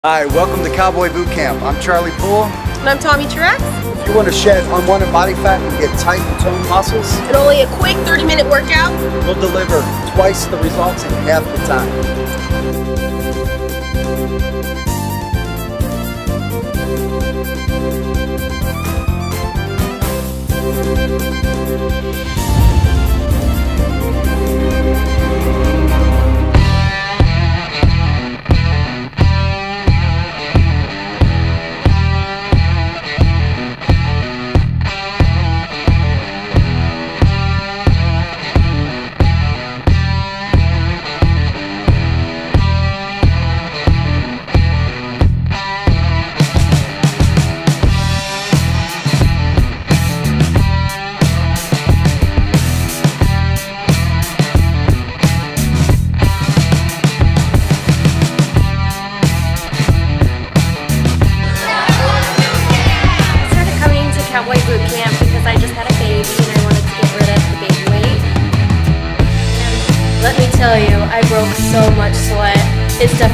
Hi, welcome to Cowboy Boot Camp. I'm Charlie Poole. And I'm Tommy Truex. If you want to shed unwanted body fat and get tight and toned muscles, And only a quick 30-minute workout. we'll deliver twice the results in half the time. Cowboy Boot Camp because I just had a baby and I wanted to get rid of the baby weight. And let me tell you, I broke so much sweat. It's definitely